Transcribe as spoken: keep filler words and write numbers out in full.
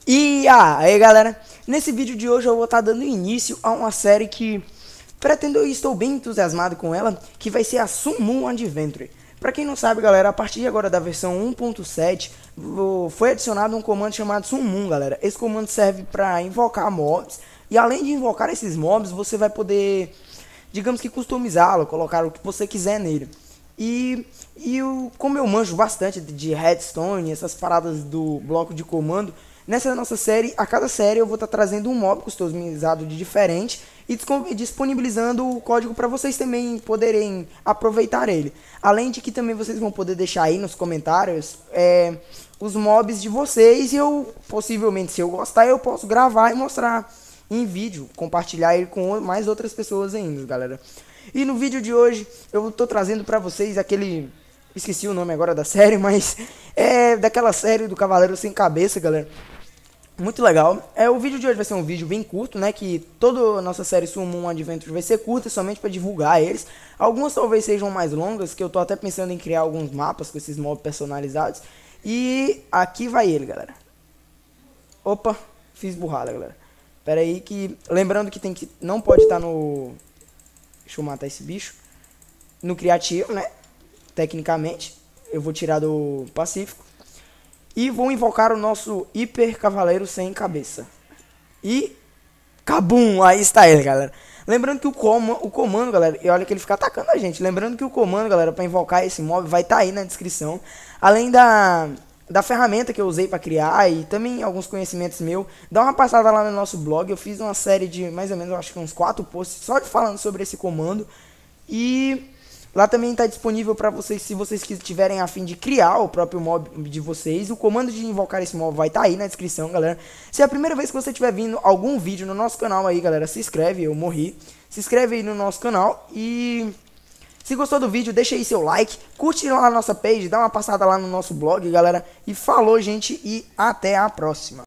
E ah, aí galera, nesse vídeo de hoje eu vou estar dando início a uma série que pretendo e estou bem entusiasmado com ela, que vai ser a Summon Adventure. Pra quem não sabe galera, a partir de agora da versão um ponto sete foi adicionado um comando chamado Summon, galera. Esse comando serve para invocar mobs, e além de invocar esses mobs, você vai poder, digamos que customizá-lo, colocar o que você quiser nele. E, e o, como eu manjo bastante de redstone, essas paradas do bloco de comando, nessa nossa série, a cada série eu vou estar tá trazendo um mob customizado de diferente e disponibilizando o código para vocês também poderem aproveitar ele. Além de que também vocês vão poder deixar aí nos comentários é, os mobs de vocês, e eu, possivelmente, se eu gostar, eu posso gravar e mostrar em vídeo, compartilhar ele com mais outras pessoas ainda, galera. E no vídeo de hoje eu tô trazendo pra vocês aquele... esqueci o nome agora da série, mas é daquela série do Cavaleiro Sem Cabeça, galera. Muito legal. É, o vídeo de hoje vai ser um vídeo bem curto, né? Que toda a nossa série Summon Adventure vai ser curta, somente para divulgar eles. Algumas talvez sejam mais longas, que eu tô até pensando em criar alguns mapas com esses mobs personalizados. E aqui vai ele, galera. Opa, fiz burrada, galera. Pera aí que... lembrando que tem que... não pode estar no... deixa eu matar esse bicho. No criativo, né? Tecnicamente. Eu vou tirar do pacífico. E vou invocar o nosso hiper cavaleiro sem cabeça. E... cabum! Aí está ele, galera. Lembrando que o, com o comando, galera... e olha que ele fica atacando a gente. Lembrando que o comando, galera, para invocar esse mob vai estar aí na descrição. Além da... da ferramenta que eu usei para criar e também alguns conhecimentos meus. Dá uma passada lá no nosso blog. Eu fiz uma série de mais ou menos, eu acho que uns quatro posts só de falando sobre esse comando. E lá também está disponível para vocês, se vocês tiverem a fim de criar o próprio mob de vocês. O comando de invocar esse mob vai estar aí na descrição, galera. Se é a primeira vez que você estiver vindo algum vídeo no nosso canal aí, galera, se inscreve, eu morri. Se inscreve aí no nosso canal e... se gostou do vídeo, deixa aí seu like, curte lá a nossa page, dá uma passada lá no nosso blog, galera. E falou, gente, e até a próxima.